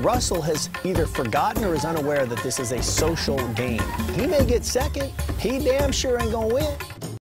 Russell has either forgotten or is unaware that this is a social game. He may get second. He damn sure ain't gonna win.